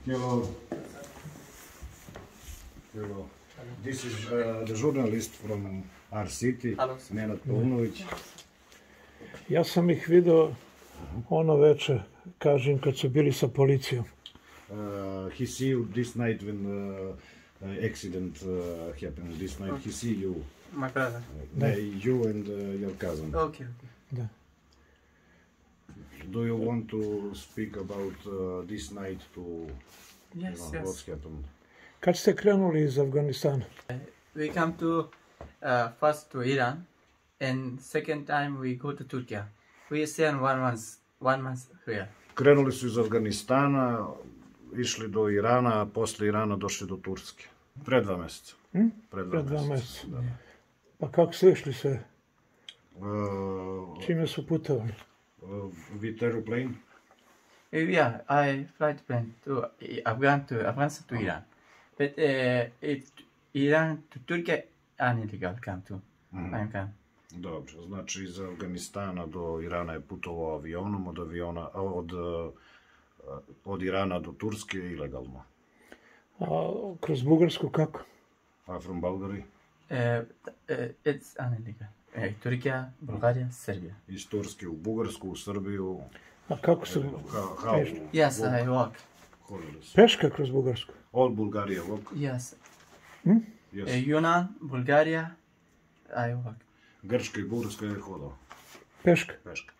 Hello. Hello. This is the journalist from our city, Nenad Paunović. Ja sam ih video ono veče, kažem, kad su bili sa policijom. He see you this night when accident happened. This night he see you. My brother. You and your cousin. Okay. Da. Do you want to speak about this night to Yes, what's yes. happened? Kad ste krenuli iz Afganistana? We come to first to Iran, and second time we go to Turkey. We stay 1 month here. Krenuli su iz Afganistana, išli do Irana, a posle Irana došli do Turske. Pre 2 meseca. Pre 2 meseca. Da. Pa kako su išli sve? Uh, Čime su putovali? with aeroplane? Yeah, I flight plane to Afghanistan to Iran, but Iran to Turkey illegal come to. I'm come. Dobro, znači iz Afganistana do Irana je putovao avionom, od Irana do Turske je ilegalno. A kroz Bugarsku kako? A from Bulgari? It's illegal. Turkey, Bulgaria, Serbia. Iz Turske u Bugarsku, u Srbiju. A kako su? Yes, I walk. Peška kroz Bugarsku? All Bulgaria walk? Yes. Yes. Yunan, Bulgaria, I walk. Grčka i Bugarska je hodao. Peška? Peška.